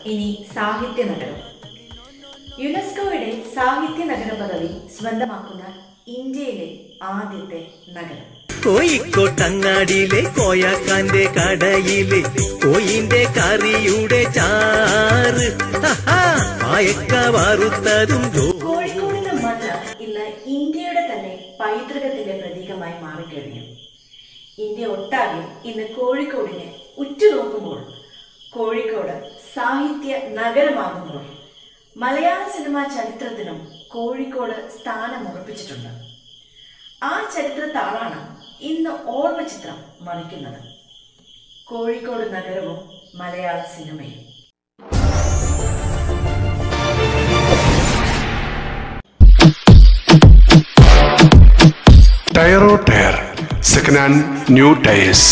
ഇനി സാഹിത്യ നഗരം. യുനെസ്കോയുടെ സാഹിത്യ നഗര പദവി സ്വന്തമാക്കുന്ന ഇന്ത്യയിലെ ആദ്യത്തെ നഗരം. കോഴിക്കോട്ടങ്ങാടിയിലെ കോയാക്കാന്റെ കടയിലെ കോയിന്റെ കറിയുടെ ചാറ് വാറുത്തതും. കോഴിക്കോടിന്റെ മണ്ണ് ഇന്ന് ഇന്ത്യയുടെ തന്നെ പൈതൃകത്തിന്റെ പ്രതീകമായി മാറിക്കഴിഞ്ഞു. ഇന്ത്യ ഒട്ടാകെ ഇന്ന് കോഴിക്കോടിനെ ഉറ്റുനോക്കുമ്പോൾ, കോഴിക്കോട് സാഹിത്യ നഗരമാകുമ്പോൾ മലയാള സിനിമാ ചരിത്രത്തിനും കോഴിക്കോട് സ്ഥാനമുറപ്പിച്ചിട്ടുണ്ട്. ആ ചരിത്രത്താളാണ് ഇന്ന് ഓർമ്മ ചിത്രം മറിക്കുന്നത്. കോഴിക്കോട് നഗരവും മലയാള സിനിമയും. ടയറോ tyre second hand new tyres.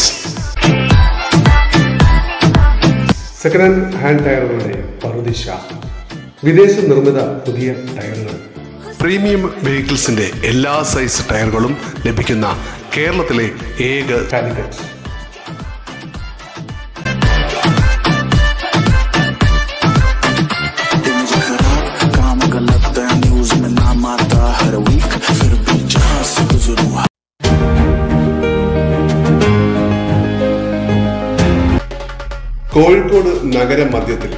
Second hand ടയറുകളുടെ പറുദിശ. വിദേശ നിർമ്മിത പുതിയ ടയറുകൾ, പ്രീമിയം വെഹിക്കിൾസിന്റെ എല്ലാ സൈസ് ടയറുകളും ലഭിക്കുന്ന കേരളത്തിലെ ഏക കാലിക്കറ്റ്. കോഴിക്കോട് നഗര മധ്യത്തിൽ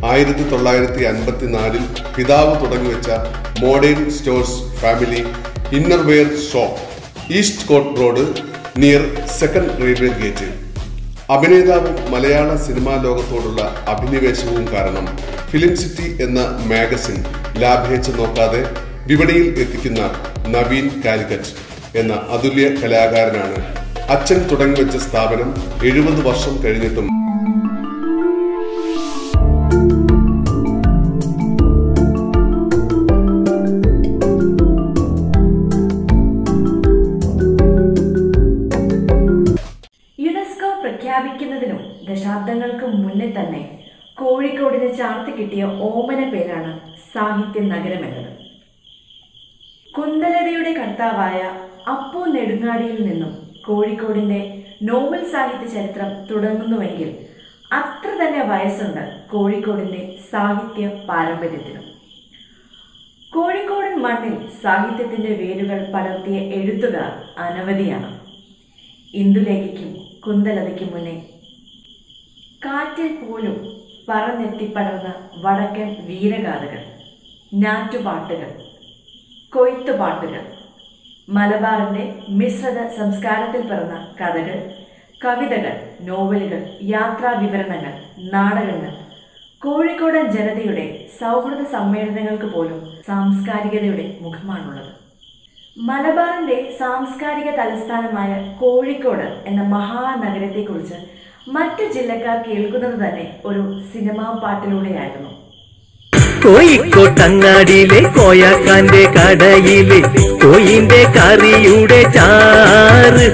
1954 പിതാവ് തുടങ്ങിവെച്ച modern stores family innerwear shop, east court road near second railway gate. അഭിനേതാവും മലയാള സിനിമാ ലോകത്തോടുള്ള അഭിനിവേശവും കാരണം ഫിലിം സിറ്റി എന്ന മാഗസിൻ ലാഭേച്ഛ നോക്കാതെ വിപണിയിൽ എത്തിക്കുന്ന നവീൻ കാലിക്കറ്റ് എന്ന അതുല്യ കലാകാരനാണ്. അച്ഛൻ തുടങ്ങിവെച്ച സ്ഥാപനം 70 വർഷം കഴിഞ്ഞിട്ടും പ്രഖ്യാപിക്കുന്നതിനും ദശാബ്ദങ്ങൾക്ക് മുന്നേ തന്നെ കോഴിക്കോടിന് ചാർത്തി കിട്ടിയ ഓമന പേരാണ് സാഹിത്യ നഗരം എന്നത്. കുന്തലതയുടെ കർത്താവായ അപ്പു നെടുങ്ങാടിയിൽ നിന്നും കോഴിക്കോടിന്റെ നോവൽ സാഹിത്യ ചരിത്രം തുടങ്ങുന്നുവെങ്കിൽ അത്ര തന്നെ വയസ്സുണ്ട് കോഴിക്കോടിന്റെ സാഹിത്യ പാരമ്പര്യത്തിനും. കോഴിക്കോടൻ മണ്ണിൽ സാഹിത്യത്തിന്റെ വേരുകൾ പടർത്തിയ എഴുത്തുകാർ അനവധിയാണ്. ഇന്ദുലേഖയ്ക്കും കുന്തലതയ്ക്കും മുന്നേ കാറ്റിൽ പോലും പറന്നെത്തിപ്പടർന്ന വടക്കൻ വീരഗാഥകൾ, ഞാറ്റുപാട്ടുകൾ, കൊയ്ത്തുപാട്ടുകൾ, മലബാറിന്റെ മിശ്രിത സംസ്കാരത്തിൽ പിറന്ന കഥകൾ, കവിതകൾ, നോവലുകൾ, യാത്രാ വിവരണങ്ങൾ, നാടകങ്ങൾ, കോഴിക്കോടൻ ജനതയുടെ സൗഹൃദ സമ്മേളനങ്ങൾക്ക് പോലും സാംസ്കാരികതയുടെ മുഖമാണുള്ളത്. മലബാറിന്റെ സാംസ്കാരിക തലസ്ഥാനമായ കോഴിക്കോട് എന്ന മഹാനഗരത്തെക്കുറിച്ച് മറ്റ് ജില്ലക്കാർ കേൾക്കുന്നത് തന്നെ ഒരു സിനിമാ പാട്ടിലൂടെയായിരുന്നു. കോഴിക്കോട്ടങ്ങാടിയിലെ കോയാക്കാന്റെ കടയിലെ കോയിന്റെ കറിയുടെ ചാറ്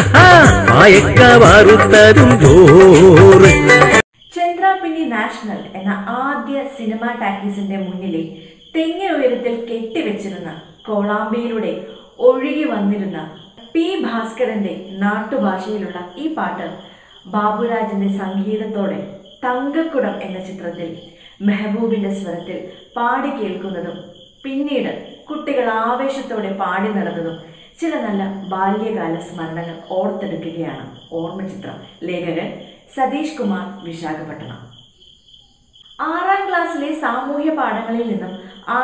വാറുത്തതും. ചന്ദ്രാപിന്നി നാഷണൽ എന്ന ആദ്യ സിനിമാ ടാക്കീസിന്റെ മുന്നിലെ തെങ്ങിൻ ഉയരത്തിൽ കെട്ടിവെച്ചിരുന്ന കോളാമ്പിയിലൂടെ ഒഴുകി വന്നിരുന്ന പി ഭാസ്കരന്റെ നാട്ടുഭാഷയിലുള്ള ഈ പാട്ട് ബാബുരാജിന്റെ സംഗീതത്തോടെ തങ്കക്കുടം എന്ന ചിത്രത്തിൽ മെഹബൂബിന്റെ സ്വരത്തിൽ പാടി കേൾക്കുന്നതും പിന്നീട് കുട്ടികൾ ആവേശത്തോടെ പാടി നടന്നതും ചില നല്ല ബാല്യകാല സ്മരണകൾ ഓർത്തെടുക്കുകയാണ് ഓർമ്മചിത്രം. ലേഖകൻ സതീഷ് കുമാർ, വിശാഖപട്ടണം. 6ാം ക്ലാസ്സിലെ സാമൂഹ്യ പാഠങ്ങളിൽ നിന്നും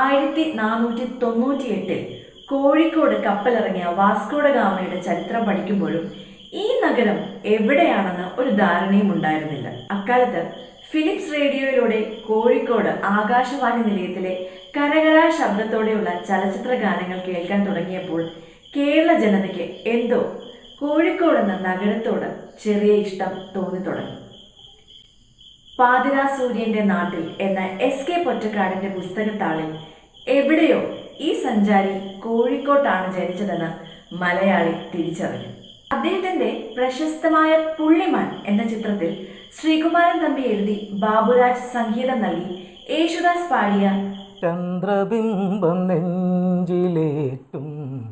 1498 കോഴിക്കോട് കപ്പലിറങ്ങിയ വാസ്കോഡ ഗാമയുടെ ചരിത്രം പഠിക്കുമ്പോഴും ഈ നഗരം എവിടെയാണെന്ന് ഒരു ധാരണയും ഉണ്ടായിരുന്നില്ല. അക്കാലത്ത് ഫിലിപ്സ് റേഡിയോയിലൂടെ കോഴിക്കോട് ആകാശവാണി നിലയത്തിലെ കരകരാ ശബ്ദത്തോടെയുള്ള ചലച്ചിത്ര ഗാനങ്ങൾ കേൾക്കാൻ തുടങ്ങിയപ്പോൾ കേരള ജനതയ്ക്ക് എന്തോ കോഴിക്കോടെന്ന നഗരത്തോട് ചെറിയ ഇഷ്ടം തോന്നി തുടങ്ങി. പാതിരാ സൂര്യന്റെ നാട്ടിൽ എന്ന SK പൊറ്റക്കാടിന്റെ പുസ്തകത്താളിൽ എവിടെയോ ഈ സഞ്ചാരി കോഴിക്കോട്ടാണ് ജനിച്ചതെന്ന് മലയാളി തിരിച്ചറിഞ്ഞു. അദ്ദേഹത്തിന്റെ പ്രശസ്തമായ പുള്ളിമാൻ എന്ന ചിത്രത്തിൽ ശ്രീകുമാരൻ തമ്പി എഴുതി ബാബുരാജ് സംഗീതം നൽകി യേശുദാസ് പാടിയ ചന്ദ്രബിംബം നെഞ്ചിലേറ്റും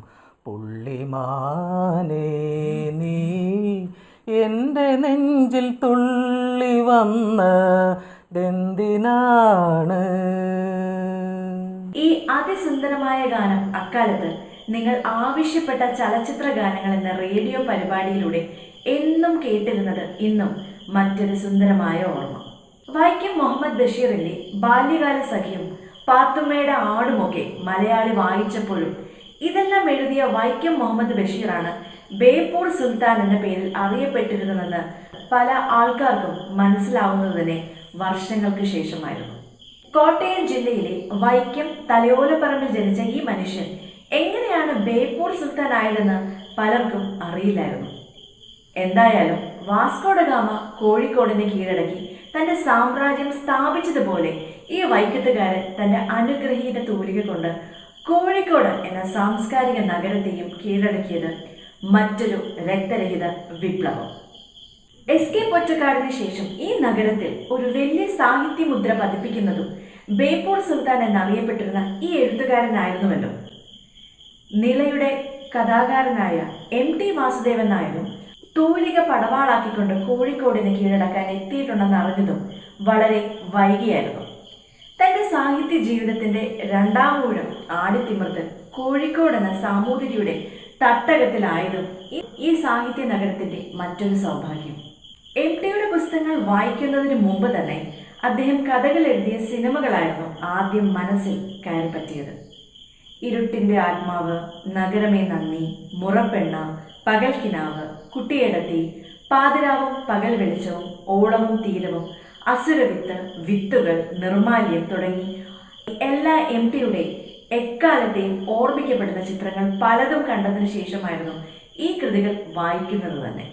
പുള്ളിമാനേ നീ എൻ്റെ നെഞ്ചിൽ തുള്ളി വന്ന ഇതെന്തിനാണ്? ഈ അതിസുന്ദരമായ ഗാനം അക്കാലത്ത് നിങ്ങൾ ആവശ്യപ്പെട്ട ചലച്ചിത്ര ഗാനങ്ങൾ എന്ന റേഡിയോ പരിപാടിയിലൂടെ എന്നും കേട്ടിരുന്നത് ഇന്നും മറ്റൊരു സുന്ദരമായ ഓർമ്മ. വൈക്കം മുഹമ്മദ് ബഷീറിന്റെ ബാല്യകാല സഖിയും പാത്തുമ്മയുടെ ആടുമൊക്കെ മലയാളി വായിച്ചപ്പോഴും ഇതെല്ലാം എഴുതിയ വൈക്കം മുഹമ്മദ് ബഷീറാണ് ബേപ്പൂർ സുൽത്താൻ എന്ന പേരിൽ അറിയപ്പെട്ടിരുന്നതെന്ന് പല ആൾക്കാർക്കും മനസ്സിലാവുന്നത് തന്നെ വർഷങ്ങൾക്ക് ശേഷമായിരുന്നു. കോട്ടയം ജില്ലയിലെ വൈക്കം തലയോലപ്പറമ്പിൽ ജനിച്ച ഈ മനുഷ്യൻ എങ്ങനെയാണ് ബേപ്പൂർ സുൽത്താൻ ആയതെന്ന് പലർക്കും അറിയില്ലായിരുന്നു. എന്തായാലും വാസ്കോഡ ഗാമ കോഴിക്കോടിനെ കീഴടക്കി തന്റെ സാമ്രാജ്യം സ്ഥാപിച്ചതുപോലെ ഈ വൈക്കത്തുകാരൻ തന്റെ അനുഗ്രഹീത തൂലിക കൊണ്ട് കോഴിക്കോട് എന്ന സാംസ്കാരിക നഗരത്തെയും കീഴടക്കിയത് മറ്റൊരു രക്തരഹിത വിപ്ലവം. എസ്.കെ. പൊറ്റക്കാടിന് ശേഷം ഈ നഗരത്തിൽ ഒരു വലിയ സാഹിത്യ മുദ്ര പതിപ്പിക്കുന്നതും ബേപ്പൂർ സുൽത്താൻ എന്നറിയപ്പെട്ടിരുന്ന ഈ എഴുത്തുകാരനായിരുന്നുവല്ലോ. നിളയുടെ കഥാകാരനായ M.T. വാസുദേവൻ നായരും തൂലിക പടവാളാക്കിക്കൊണ്ട് കോഴിക്കോടിനെ കീഴടക്കാൻ എത്തിയിട്ടുണ്ടെന്ന് അറിഞ്ഞതും വളരെ വൈകിയായിരുന്നു. തന്റെ സാഹിത്യ ജീവിതത്തിന്റെ രണ്ടാം ഊഴം ആടിത്തിമിർത്ത് കോഴിക്കോട് എന്ന സാമൂതിരിയുടെ തട്ടകത്തിലായതും ഈ സാഹിത്യ നഗരത്തിന്റെ മറ്റൊരു സൗഭാഗ്യം. M.T.യുടെ പുസ്തകങ്ങൾ വായിക്കുന്നതിന് മുമ്പ് തന്നെ അദ്ദേഹം കഥകൾ എഴുതിയ സിനിമകളായിരുന്നു ആദ്യം മനസ്സിൽ കയറിപ്പറ്റിയത്. ഇരുട്ടിന്റെ ആത്മാവ്, നഗരമേ നന്ദി, മുറപ്പെണ്ണ, പകൽക്കിനാവ്, കുട്ടിയെടത്തി, പാതിരാവും പകൽ വെളിച്ചവും, ഓളവും തീരവും, അസുരവിത്ത്, വിത്തുകൾ, നിർമാല്യം തുടങ്ങി എല്ലാ M.T.യുടെ എക്കാലത്തെയും ഓർമ്മിക്കപ്പെടുന്ന ചിത്രങ്ങൾ പലതും കണ്ടതിനു ശേഷമായിരുന്നു ഈ കൃതികൾ വായിക്കുന്നത് തന്നെ.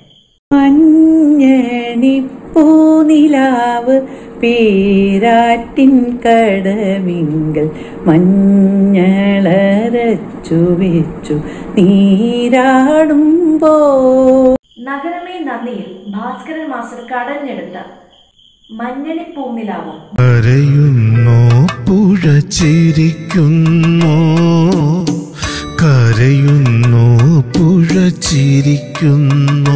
മഞ്ഞണിപ്പൂനിലാവ് പേരാറ്റിൻ കടവിങ്കൽ മഞ്ഞളരച്ചു വെച്ചു നീരാടുമ്പോ. നഗരമേ നന്ദിയിൽ ഭാസ്കരൻ മാസ്റ്റർ കടഞ്ഞെടുത്ത മഞ്ഞണിപ്പൂനിലാവും കരയുന്നോ പുഴ ചിരിക്കുന്നോ, കരയുന്നോ പുഴ ചിരിക്കുന്നോ,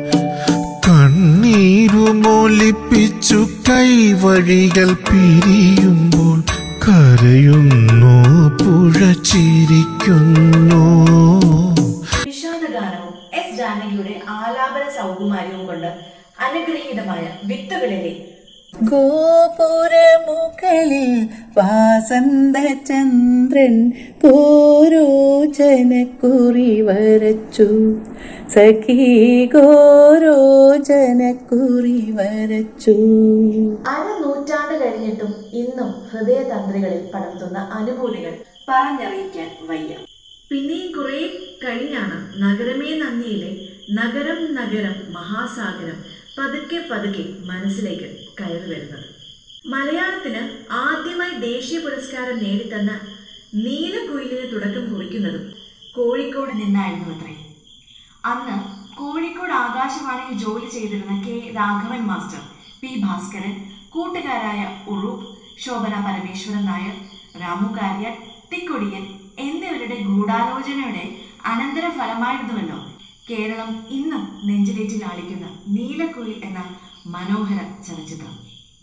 കണ്ണീരുമൊലിപ്പിച്ചു കൈവഴികൾ പിരിയുമ്പോൾ കരയുന്നോ പുഴ ചിരിക്കുന്നോ. വിഷാദഗാനവും എസ് ജാനകിയുടെ ആലാപന സൗകുമാര്യവും കൊണ്ട് അനുഗ്രഹീതമായ വിത്തുകളിലെ ഗോപുരമുകളിൽ വാസന്തചന്ദ്രൻ ഗോരോചനക്കുറി വരച്ചു, സഖി ഗോരോചനക്കുറി വരച്ചു. അരനൂറ്റാണ്ട് കഴിഞ്ഞിട്ടും ഇന്നും ഹൃദയതന്ത്രികളിൽ പടർത്തുന്ന അനുഭൂതികൾ പറഞ്ഞറിയിക്കാൻ വയ്യ. പിന്നെയും കുറെ കഴിഞ്ഞാണ് നഗരമേ നന്ദിയിലെ നഗരം നഗരം മഹാസാഗരം പതുക്കെ പതുക്കെ മനസ്സിലേക്ക് കയറി വരുന്നത്. മലയാളത്തിന് ആദ്യമായി ദേശീയ പുരസ്കാരം നേടിത്തന്ന നീലക്കുയിലിന് തുടക്കം കുറിക്കുന്നതും കോഴിക്കോട് നിന്നായിരുന്നു അത്രേ. അന്ന് കോഴിക്കോട് ആകാശവാണിയിൽ ജോലി ചെയ്തിരുന്ന K. Raghavan master, P. Bhaskaran, കൂട്ടുകാരായ ഉറൂപ്പ്, ശോഭന പരമേശ്വരൻ നായർ, രാമു കാര്യാട്ട്, തിക്കൊടിയൻ എന്നിവരുടെ ഗൂഢാലോചനയുടെ അനന്തരഫലമായിരുന്നുവല്ലോ കേരളം ഇന്നും നെഞ്ചിലേറ്റി ലാളിക്കുന്ന നീലക്കുയിൽ എന്ന മനോഹര ചലച്ചിത്രം.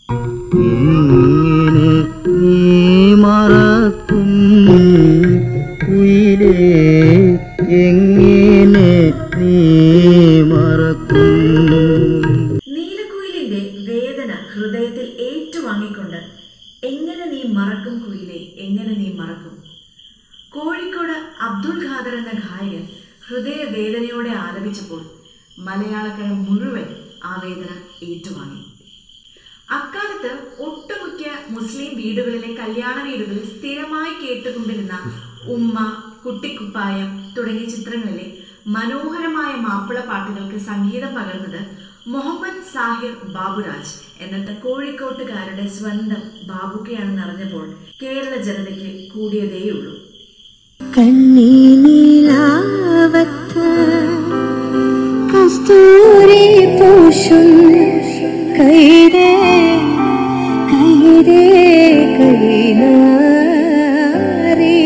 നീലക്കുയിലിന്റെ വേദന ഹൃദയത്തിൽ ഏറ്റുവാങ്ങിക്കൊണ്ട് എങ്ങനെ നീ മറക്കും കുയിലെ, എങ്ങനെ നീ മറക്കും. കോഴിക്കോട് അബ്ദുൾ ഖാദർ എന്ന ഗായകൻ ഹൃദയവേദനയോടെ ആലപിച്ചപ്പോൾ മലയാളക്കര മുഴുവൻ ആ വേദന ഏറ്റുവാങ്ങി. അക്കാലത്ത് ഒട്ടുമുഖ്യ മുസ്ലിം വീടുകളിലെ കല്യാണ വീടുകളിൽ സ്ഥിരമായി കേട്ടുകൊണ്ടിരുന്ന ഉമ്മ, കുട്ടിക്കുപ്പായം തുടങ്ങിയ ചിത്രങ്ങളിലെ മനോഹരമായ മാപ്പിള പാട്ടുകൾക്ക് സംഗീതം പകർന്നത് മുഹമ്മദ് സാഹിർ ബാബുരാജ് എന്ന കോഴിക്കോട്ടുകാരുടെ സ്വന്തം ബാബുക്കയാണെന്ന് അറിഞ്ഞപ്പോൾ കേരള ജനതയ്ക്ക് കൂടിയതേയുള്ളൂ. കണ്ണീനിലാവത്ത് കസ്തൂരി പൂശും കൈരേ കൈരേ കൈനാരി.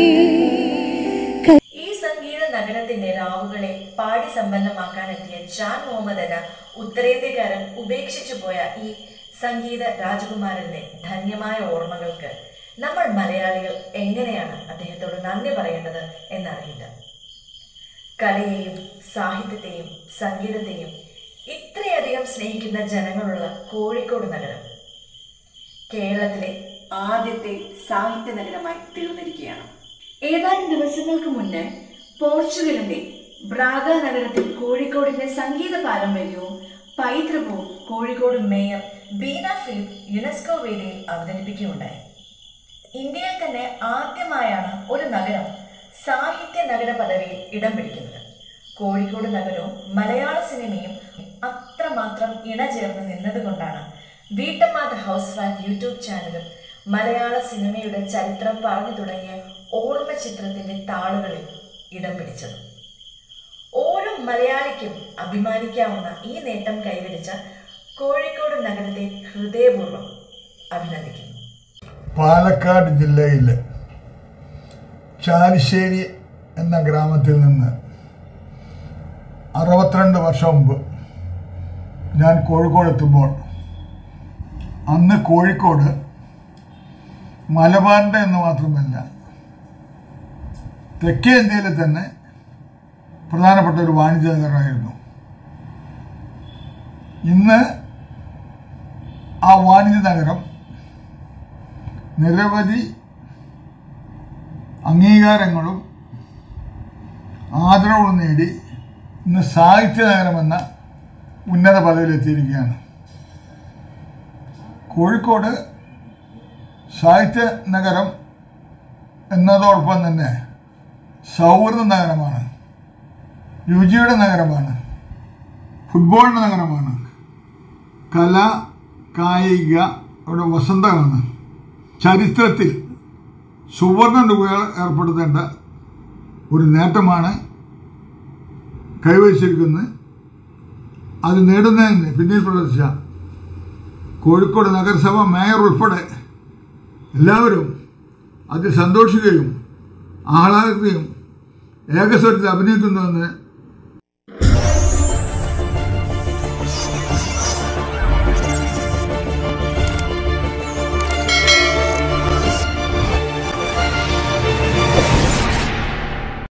ഈ സംഗീത നഗരത്തിന്റെ രാവുകളെ പാടി സമ്പന്നമാക്കാനെത്തിയ ജാൻ മുഹമ്മദ് എന്ന ഉത്തരേന്ത്യക്കാരൻ ഉപേക്ഷിച്ചു പോയ ഈ സംഗീത രാജകുമാരന്റെ ധന്യമായ ഓർമ്മകൾക്ക് നമ്മൾ മലയാളികൾ എങ്ങനെയാണ് അദ്ദേഹത്തോട് നന്ദി പറയേണ്ടത് എന്നറിയില്ല. കലയെയും സാഹിത്യത്തെയും സംഗീതത്തെയും ഇത്രയധികം സ്നേഹിക്കുന്ന ജനങ്ങളുള്ള കോഴിക്കോട് നഗരം കേരളത്തിലെ ആദ്യത്തെ സാഹിത്യ നഗരമായി തീർന്നിരിക്കുകയാണ്. ഏതാനും ദിവസങ്ങൾക്ക് മുന്നേ പോർച്ചുഗലിന്റെ ബ്രാഗ നഗരത്തിൽ കോഴിക്കോടിന്റെ സംഗീത പാരമ്പര്യവും പൈതൃകവും കോഴിക്കോട് മേയർ ബീന ഫിലിപ്പ് യുനെസ്കോ വേദിയിൽ അവതരിപ്പിക്കുകയുണ്ടായി. ഇന്ത്യയിൽ തന്നെ ആദ്യമായാണ് ഒരു നഗരം സാഹിത്യ നഗര പദവിയിൽ ഇടം പിടിക്കുന്നത്. കോഴിക്കോട് നഗരവും മലയാള സിനിമയും അത്രമാത്രം ഇണചേർന്ന് നിന്നതുകൊണ്ടാണ് വീട്ടമ്മ ദ ഹൗസ് വൈഫ് യൂട്യൂബ് ചാനലും മലയാള സിനിമയുടെ ചരിത്രം പറഞ്ഞു തുടങ്ങിയ ഓർമ്മ ചിത്രത്തിന്റെ താളുകളിൽ ഇടം പിടിച്ചത്. ഓരോ മലയാളിക്കും അഭിമാനിക്കാവുന്ന ഈ നേട്ടം കൈവരിച്ച കോഴിക്കോട് നഗരത്തെ ഹൃദയപൂർവ്വം അഭിനന്ദിക്കുന്നു. പാലക്കാട് ജില്ലയിലെ ചാലിശ്ശേരി എന്ന ഗ്രാമത്തിൽ നിന്ന് 62 വർഷം മുമ്പ് ഞാൻ കോഴിക്കോട് എത്തുമ്പോൾ അന്ന് കോഴിക്കോട് മലബാറിൻ്റെ എന്ന് മാത്രമല്ല തെക്കേ ഇന്ത്യയിലെ തന്നെ പ്രധാനപ്പെട്ട ഒരു വാണിജ്യ നഗരമായിരുന്നു. ഇന്ന് ആ വാണിജ്യ നഗരം നിരവധി അംഗീകാരങ്ങളും ആദരവും നേടി ഇന്ന് സാഹിത്യ നഗരമെന്ന ഉന്നത പദവിയിലെത്തിയിരിക്കുകയാണ്. കോഴിക്കോട് സാഹിത്യ നഗരം എന്നതോടൊപ്പം തന്നെ സൗഹൃദ നഗരമാണ്, രുചിയുടെ നഗരമാണ്, ഫുട്ബോളിന്റെ നഗരമാണ്, കല കായിക വസന്തമാണ്. ചരിത്രത്തിൽ സുവർണ രൂപകൾ ഏർപ്പെടുത്തേണ്ട ഒരു നേട്ടമാണ് കൈവരിച്ചിരിക്കുന്നത്. അത് നേടുന്നതിന് പിന്നിൽ പ്രവർത്തിച്ച കോഴിക്കോട് നഗരസഭ മേയർ ഉൾപ്പെടെ എല്ലാവരും അതിൽ സന്തോഷിക്കുകയും ആഹ്ലാദിക്കുകയും ഏകസ്വരത്തിൽ അഭിനയിക്കുന്നുവെന്ന്